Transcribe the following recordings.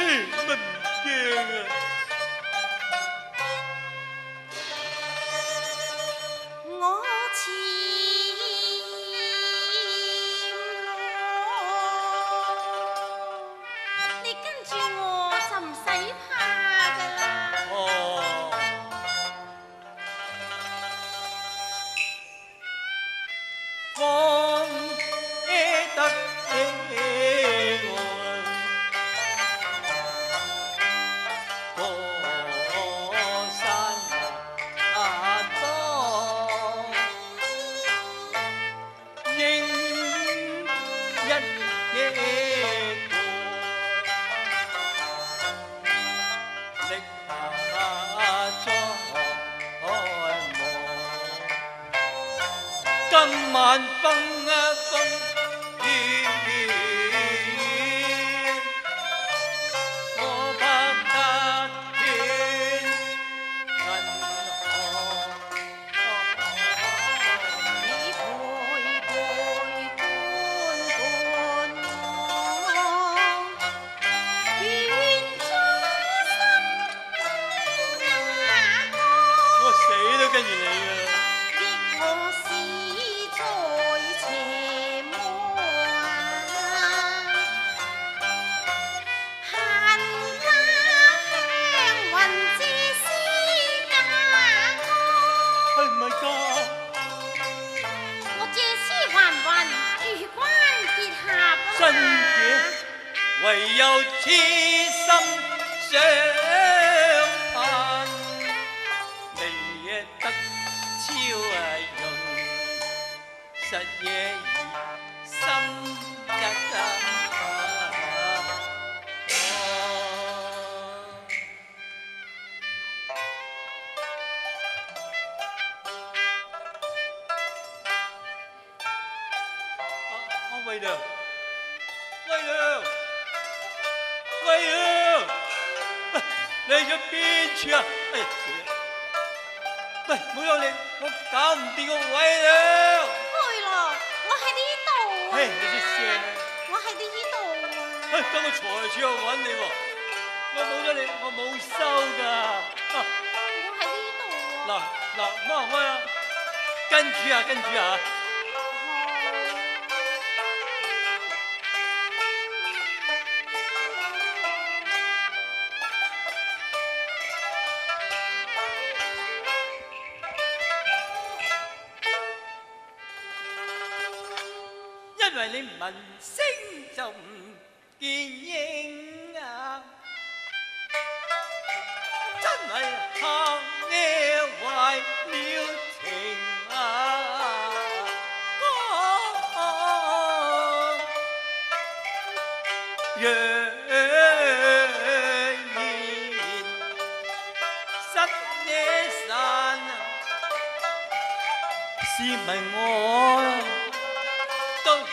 乜唔驚啊？ 我前路，你跟住我就唔使怕噶啦。 哦，放得我過山多，應一夜過，力下再望。今晚風風雨雨，我拍拍斷銀河。 你陪陪伴伴我，願終身那個。 我死都跟住你㗎。 憶我時在斜坡啊，閒家鄉雲自是那個。 係唔係㗎？ 我這詩還如關結合啊嘛。 真嘅，唯有痴心相盼，你也得超用，實夜兒心一喂娘，喂娘，喂娘，你去咗邊處啊？哎呀，喂，唔好有你，我搞唔掂個喂娘。 係咯，我喺呢度啊。 嘿，你啲聲， 我喺呢度啊。 嘿，等我財處去揾你喎。我冇咗你，我冇收㗎。 我喺呢度啊。 嗱，唔好行開啊！跟住啊，跟住啊！因為你聞聲就唔見影啊！真係嚇你壞了情啊！若然失呢散，試問我都如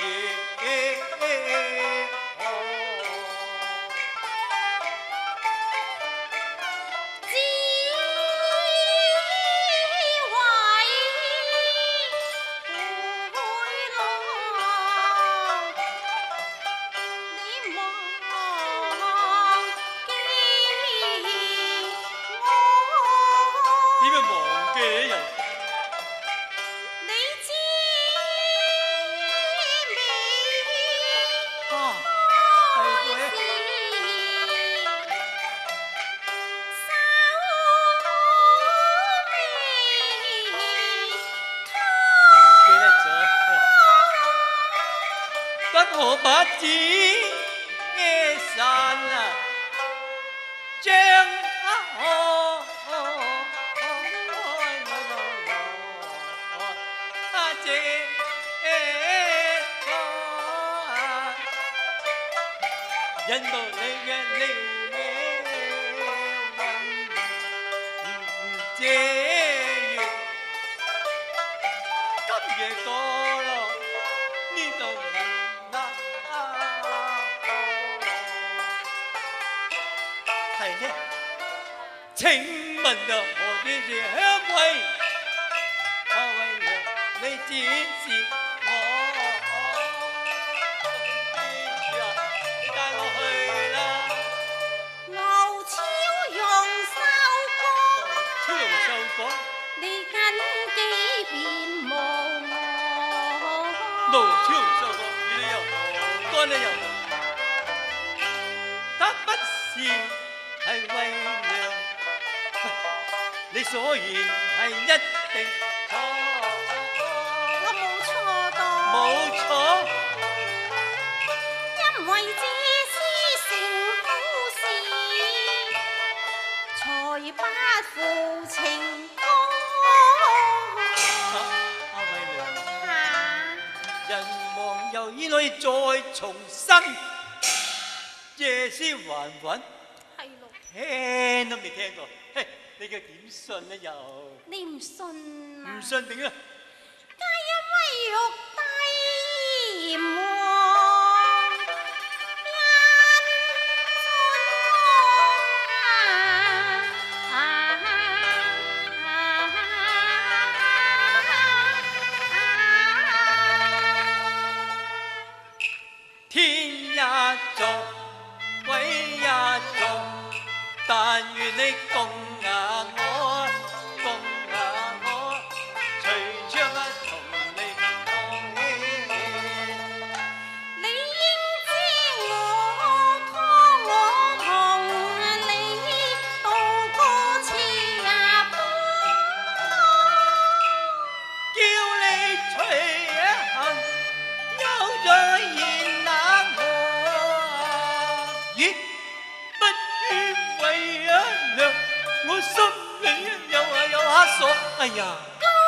點樣忘記啲人？不可把紙散啊，將這引到你嘅靈這月今夜過咯，呢度係呢？請問啊，何必是香味？為娘，你指示我邊處啊？你帶我去啦！ 了又，他不是係為娘，你所言係一定錯。 我冇錯到， 冇錯， 因為這是成好事，才不負情歌。 阿惠娘， 啊， 人亡又焉可以再重生？夜思還魂， 係咯， 聽都未聽過，嘿，你叫點信呢又？ 你唔信啊？ 唔信點啊？ 皆因威玉帝閻王因天也作，鬼也作，但願你共牙我，共牙我，隨將啊同你講起。 你應知我拖我同你渡過斜坡， 叫你隨行，休再言冷我。咦，不願為啊娘，我心裏有下傻。哎呀，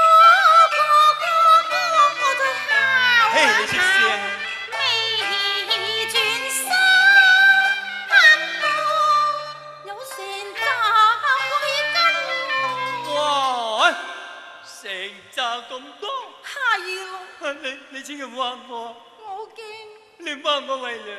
我在敲嘿，你識聲。 未轉身，有成扎鬼哇，成扎咁多， 根，係咯， 你千祈唔好呃我， 我驚。 你唔呃我為娘，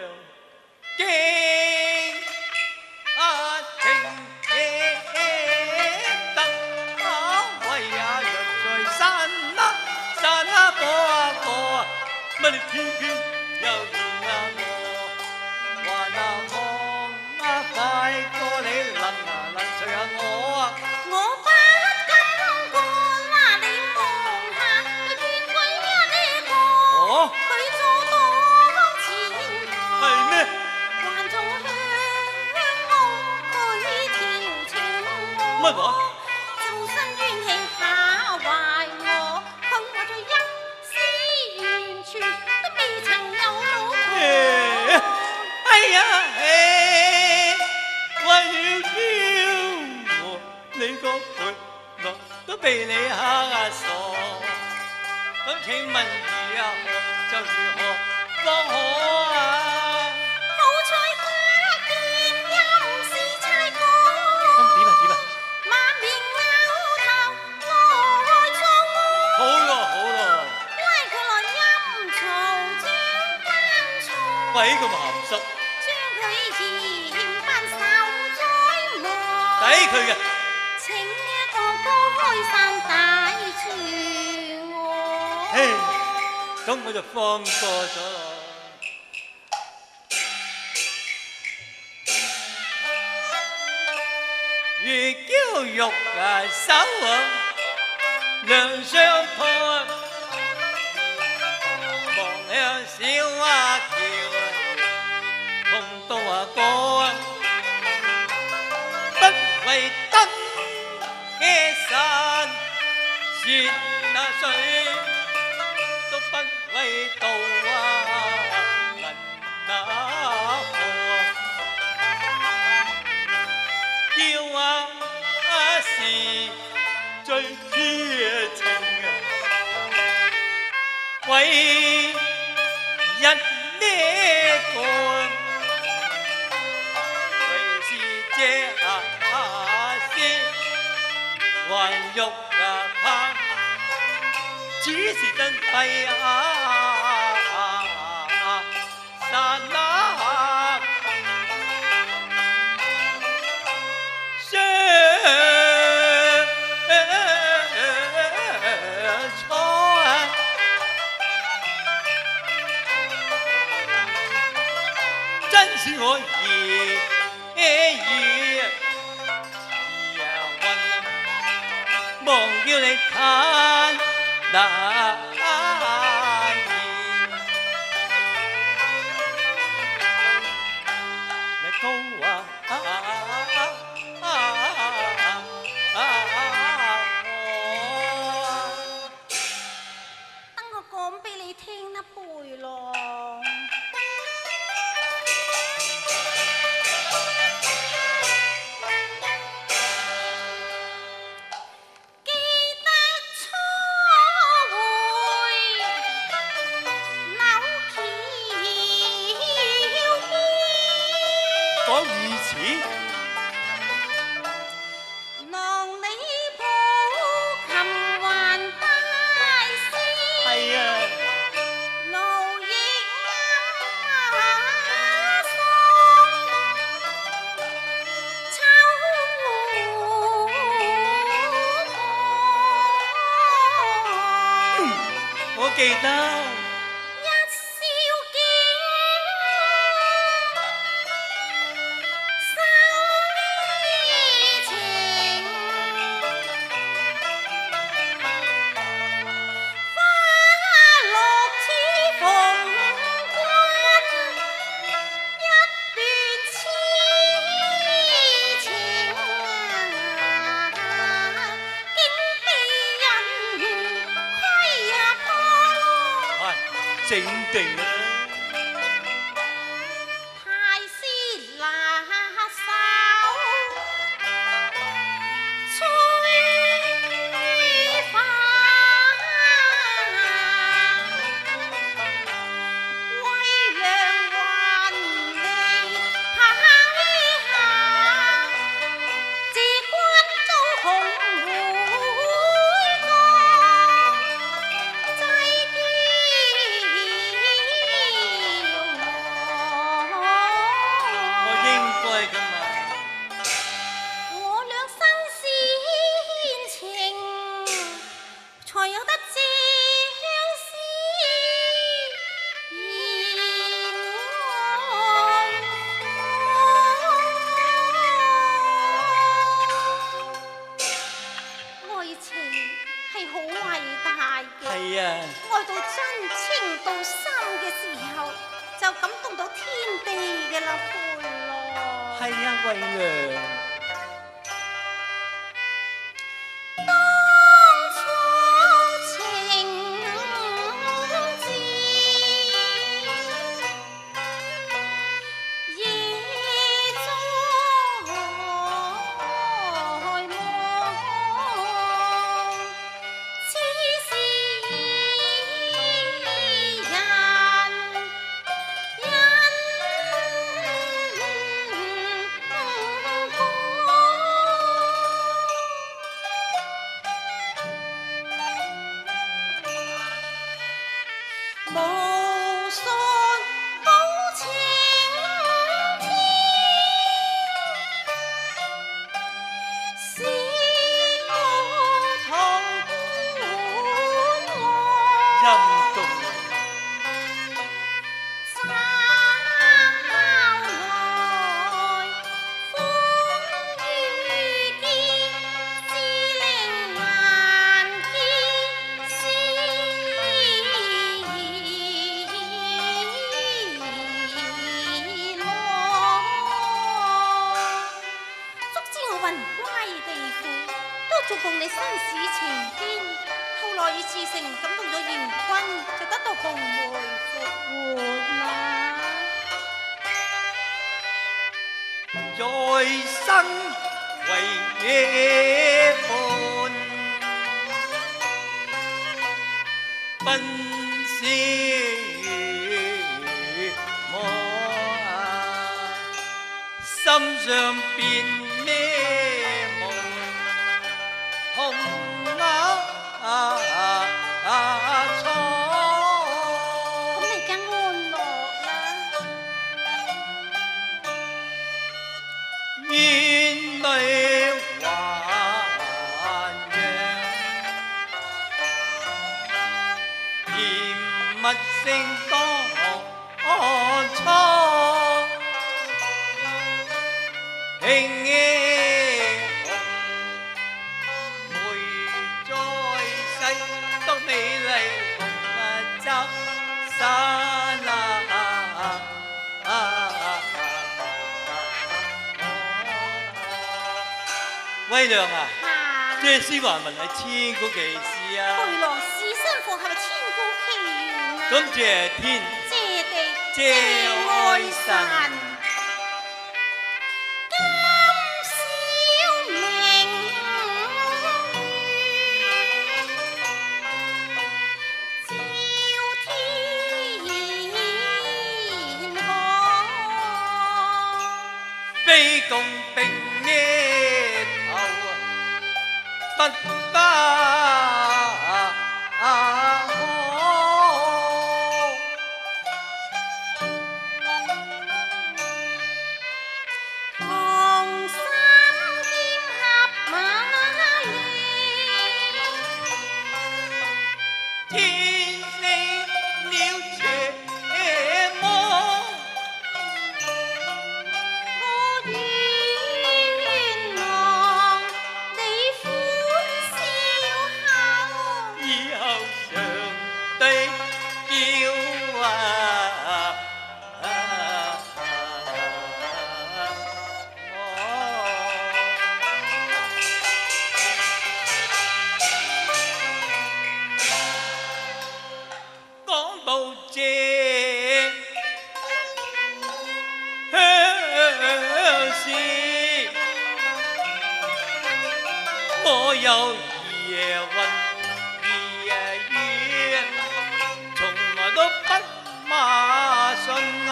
驚啊情夜得啊喂呀，若在山啊過啊過啊，乜你偏偏又嫌啊我，還望啊快過你能隨下我啊！ 我不敢過啦，你望下個冤鬼啊呢個， 哦， 佢坐當前台， 係咩？ 還做香屋佢調情乜話？ 就身冤氣怕壞我，佢話咗一絲完全都未曾有老婆。 哎呀，為了叫我，你個陪樂都被你嚇傻。咁請問如何就如何方可啊？ 好彩他見又是差哥， 咁點啊點啊？ 馬面拗頭來錯我， 好咯好咯， 拉佢來陰曹將班錯， 鬼咁鹹濕， 將佢嚴辦受災禍， 抵佢嘅。 請一個高開山大處我。 唉，咁我就放過咗咯。如嬌玉啊手啊，梁上台，望向小蛙橋，同到過，不為燈嘅神，雪那水。都不為道啊，銀那河，叫是最貼情啊，為一咩個，為是這先還欲怕。只是真費散那相錯，真是我兒運，忘叫你嘆。難言， 講如此？ 郎你抱琴還大師， 係啊， 奴亦啱爽，秋我記得。 一笑見心情，花落似逢君，一段痴情，竟被人緣虧破。 係整定啦。 太師拿手，吹花，威揚還未跑下，自關遭紅梅降，祭驕我應該㗎嘛。 我倆生死牽情，才有得這樣思言愛情係好偉大嘅， 係啊， 愛到真情到心嘅時候，就感動到天地嘅啦，佩羅。 係啊，惠娘。 當初情字，夜在夢，似是人無信保情天，使我同觀陰望。 公。 找來風雨見，知令萬結絲。足知我魂歸地府，都做共你生死情堅。後來與志成感動咗元君，就得到紅梅復活啦。 在生為野伴，奔是我心上變咩夢，紅鴉錯。 咁你梗安樂啦。 煙淚還陽，甜蜜聲當初，輕夜紅梅在世，多美麗紅執山啊！威娘啊，這詩還文係千古奇事啊！ 陪郎是身婦係咪千古奇緣啊？ 感謝天， 謝地， 謝愛神。 今宵明月，照天空。 非共并呢頭不得我有夜混夜怨，從來都不馬信啊，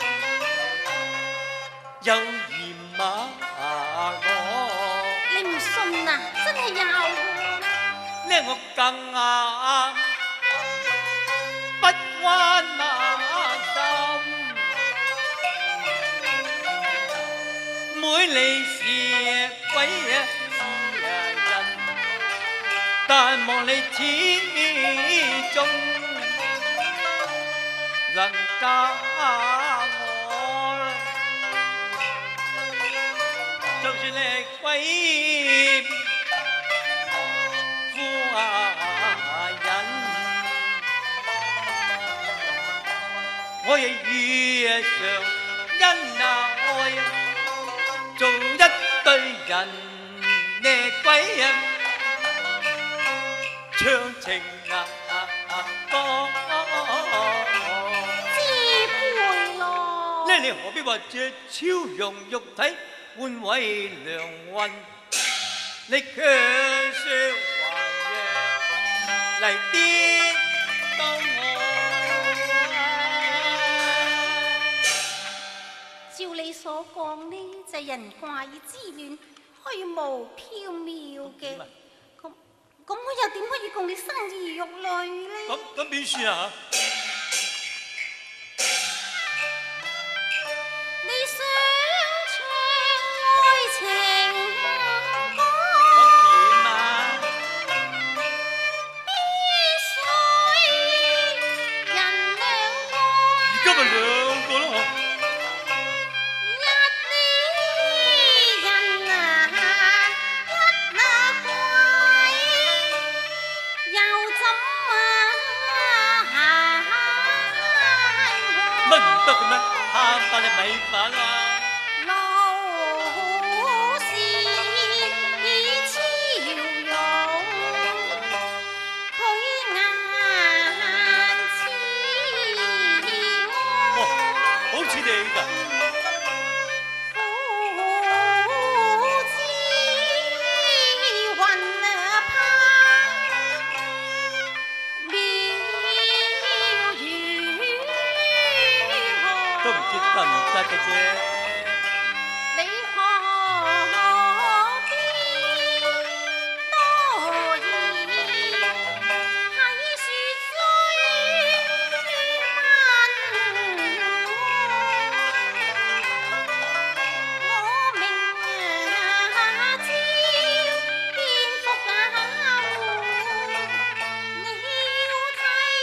有嫌罵我。 你唔信啊？真係有呢我更不關那心，每你是鬼啊！但望你始終能嫁我，就算你係鬼夫人，我亦遇上恩愛，做一對人呢鬼人。唱情歌， 知配咯。 呢你何必話借超容肉體換位良運？你卻說還讓嚟顛倒我。 照你所講呢，就係人怪之戀，虛無縹緲嘅。咁我又點可以共你生兒育女呢？ 咁點算啊？ 你想唱愛情歌， 咁點啊？ 必須人兩個。 而家咪兩個咯。得嘅咩？慳翻你米飯啊！ 老是以超容，佢眼似我。 哦，好似你㗎。 夫子雲盼，妙語。都唔知得唔得嘅啫。你何必多言？喺樹追問我明知蝙蝠咬你要睇。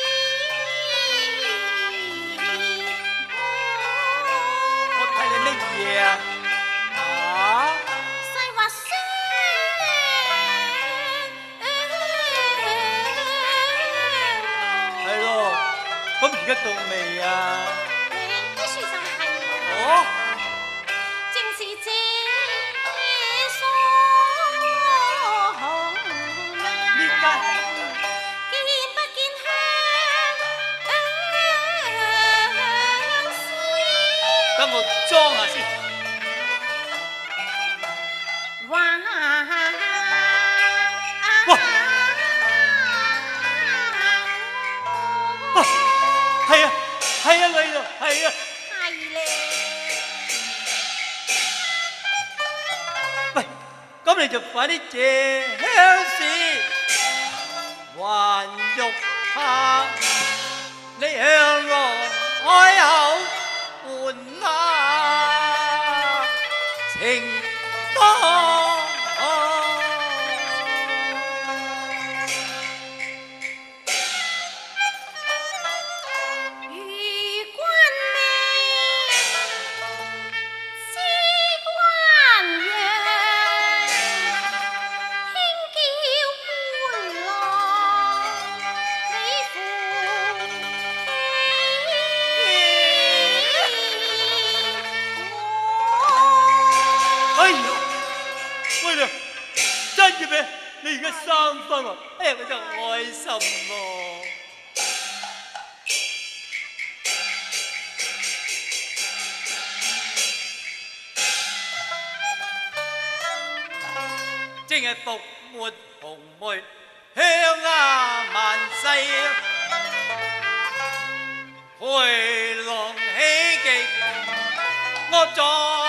嘢啊！ 細話聲， 係咯，咁而家到未啊？ 你啲樹就係哦， 正是這所呢間見不見香絲？ 等我裝下先。 哇！ 係啊，係啊，女度，係啊。 係咧。 你就快啲謝香事，還欲怕你向我開口換那情多。你而家三分啊！哎呀，我真開心咯！正係復活紅梅，香壓萬世，回廊喜極，惡在。